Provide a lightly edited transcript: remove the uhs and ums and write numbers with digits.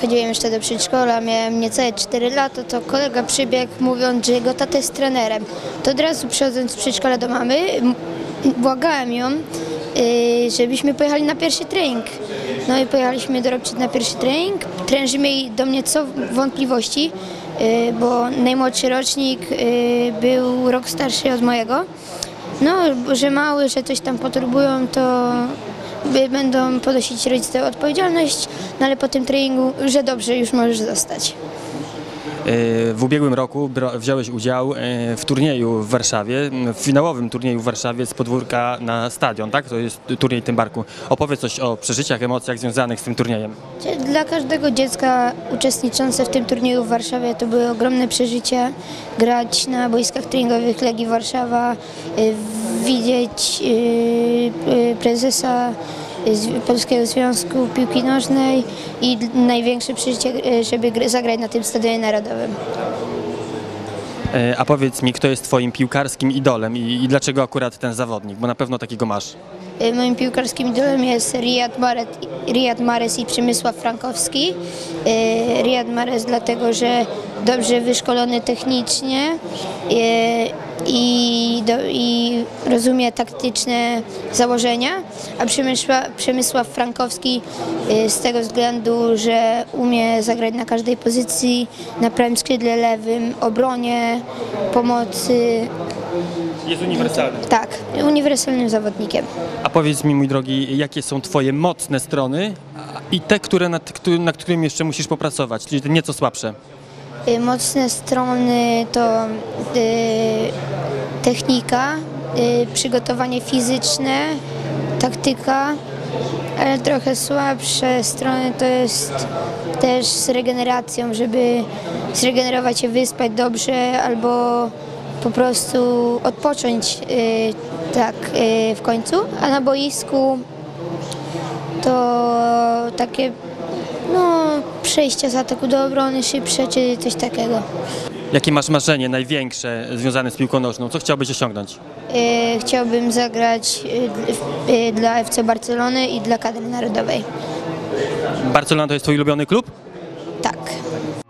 chodziłem jeszcze do przedszkola, miałem niecałe 4 lata, to kolega przybiegł mówiąc, że jego tata jest trenerem. To od razu przychodząc z przedszkola do mamy, błagałem ją, żebyśmy pojechali na pierwszy trening. No i pojechaliśmy do Ropczyc na pierwszy trening. Trenerzy mieli do mnie co wątpliwości, bo najmłodszy rocznik był rok starszy od mojego. No, że mały, że coś tam poturbują, to będą ponosić rodzice odpowiedzialność, no ale po tym treningu, że dobrze, już możesz zostać. W ubiegłym roku wziąłeś udział w turnieju w Warszawie, w finałowym turnieju w Warszawie z podwórka na stadion, tak? To jest turniej Tymbarku. Opowiedz coś o przeżyciach, emocjach związanych z tym turniejem. Dla każdego dziecka uczestniczące w tym turnieju w Warszawie to były ogromne przeżycia. Grać na boiskach treningowych Legii Warszawa, widzieć prezesa Polskiego Związku Piłki Nożnej i największe przeżycie, żeby zagrać na tym Stadionie Narodowym. A powiedz mi, kto jest twoim piłkarskim idolem i dlaczego akurat ten zawodnik, bo na pewno takiego masz. Moim piłkarskim idolem jest Riyad Mahrez i Przemysław Frankowski. Riyad Mahrez dlatego, że dobrze wyszkolony technicznie i rozumie taktyczne założenia, a Przemysław Frankowski z tego względu, że umie zagrać na każdej pozycji, na prawym skrzydle lewym, obronie, pomocy. Jest uniwersalny. Tak, uniwersalnym zawodnikiem. A powiedz mi, mój drogi, jakie są twoje mocne strony i te, nad którymi jeszcze musisz popracować, czyli te nieco słabsze? Mocne strony to technika, przygotowanie fizyczne, taktyka, ale trochę słabsze strony to jest też z regeneracją, żeby zregenerować się, wyspać dobrze albo po prostu odpocząć w końcu, a na boisku to takie przejścia z ataku do obrony szybsze czy coś takiego. Jakie masz marzenie największe związane z piłką nożną? Co chciałbyś osiągnąć? Chciałbym zagrać dla FC Barcelony i dla kadry narodowej. Barcelona to jest twój ulubiony klub? Tak.